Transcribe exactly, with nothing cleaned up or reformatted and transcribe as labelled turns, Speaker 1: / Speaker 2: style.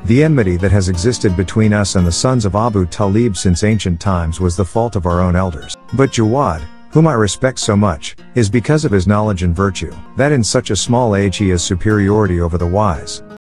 Speaker 1: The enmity that has existed between us and the sons of Abu Talib since ancient times was the fault of our own elders. But Jawad, whom I respect so much, is because of his knowledge and virtue, that in such a small age he has superiority over the wise.